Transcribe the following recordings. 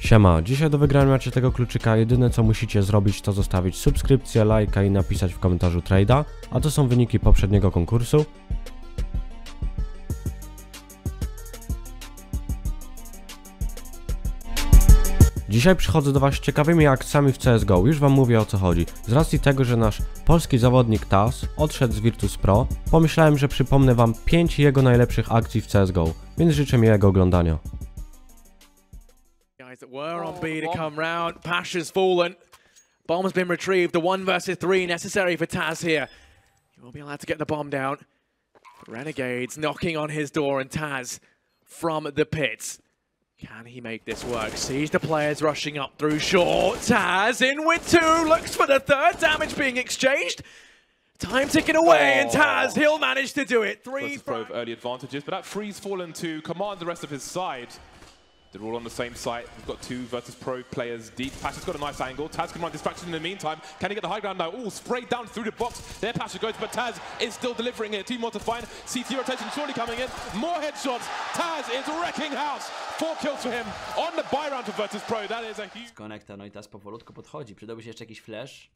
Siema, dzisiaj do wygrania macie tego kluczyka, jedyne co musicie zrobić to zostawić subskrypcję, lajka i napisać w komentarzu trade'a, a to są wyniki poprzedniego konkursu. Dzisiaj przychodzę do Was z ciekawymi akcjami w CSGO, już Wam mówię o co chodzi. Z racji tego, że nasz polski zawodnik TAS odszedł z Virtus Pro, pomyślałem, że przypomnę Wam 5 jego najlepszych akcji w CSGO, więc życzę miłego oglądania. Guys that were on B to come round. Pasha's fallen. Bomb's been retrieved. The 1 versus 3 necessary for Taz here. He will be allowed to get the bomb down. Renegades knocking on his door and Taz from the pits. Can he make this work? Sees the players rushing up through short. Taz in with 2. Looks for the 3rd. Damage being exchanged. Time ticking away, and Taz, he'll manage to do it. 3 Pro early advantages, but that free's fallen to command the rest of his side. They're all on the same site. We've got 2 Virtus Pro players deep. Pasha's got a nice angle. Taz can run distraction in the meantime. Can he get the high ground now? Ooh, sprayed down through the box. There Pasha goes, but Taz is still delivering it. Team more to find. CT rotation surely coming in. More headshots. Taz is wrecking house. 4 kills for him on the buy round for Virtus Pro. That is a huge... Konekta, no i Taz powolutku podchodzi. Przydałby się jeszcze jakiś flash.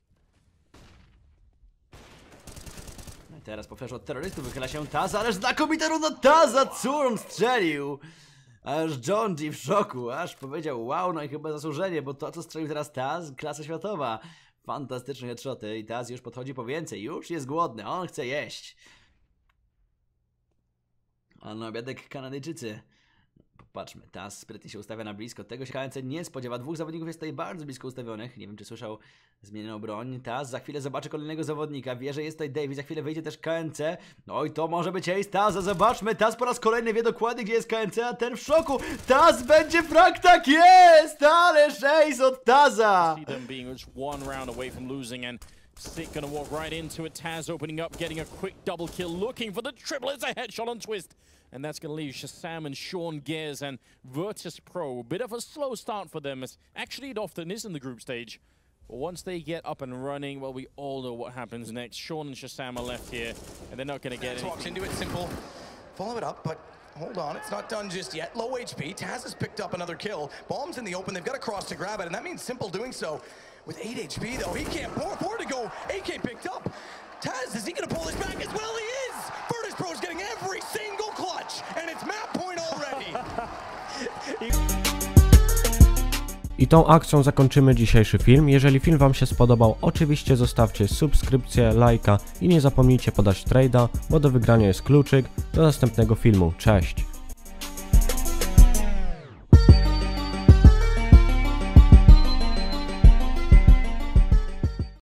No i teraz po flashu od terrorystów wychyla się Taz, ależ znakomita runda Taza! Co on strzelił? Aż John G w szoku, aż powiedział wow, no i chyba zasłużenie, bo to co strzelił teraz Taz, klasa światowa. Fantastyczne headshoty i Taz już podchodzi po więcej, już jest głodny, on chce jeść. A na obiadek Kanadyjczycy. Popatrzmy, Taz sprytnie się ustawia na blisko, tego się KNC nie spodziewa, 2 zawodników jest tutaj bardzo blisko ustawionych, nie wiem czy słyszał zmienioną broń. Taz za chwilę zobaczy kolejnego zawodnika, wie, że jest tutaj Davis, za chwilę wyjdzie też KNC, no i to może być ace Taza, zobaczmy, Taz po raz kolejny wie dokładnie gdzie jest KNC, a ten w szoku, Taz będzie frag, tak jest, ależ ace od Taza! Sick gonna walk right into it. Taz opening up, getting a quick double kill, looking for the triple. It's a headshot on Twist. And that's gonna leave Shazam and Sean Gears and Virtus Pro. Bit of a slow start for them, as actually it often is in the group stage. But once they get up and running, well, we all know what happens next. Sean and Shazam are left here, and they're not gonna get anything. Walks into it, simple. Follow it up, but hold on, it's not done just yet. Low HP, Taz has picked up another kill. Bomb's in the open, they've got a cross to grab it, and that means Simple doing so. With 8 HP though, he can't afford to go. AK picked up. Taz, is he gonna pull this back as well? He is! Virtus Pro is getting every single clutch, and it's map point already. I tą akcją zakończymy dzisiejszy film. Jeżeli film Wam się spodobał, oczywiście zostawcie subskrypcję, lajka i nie zapomnijcie podać trade'a, bo do wygrania jest kluczyk. Do następnego filmu. Cześć!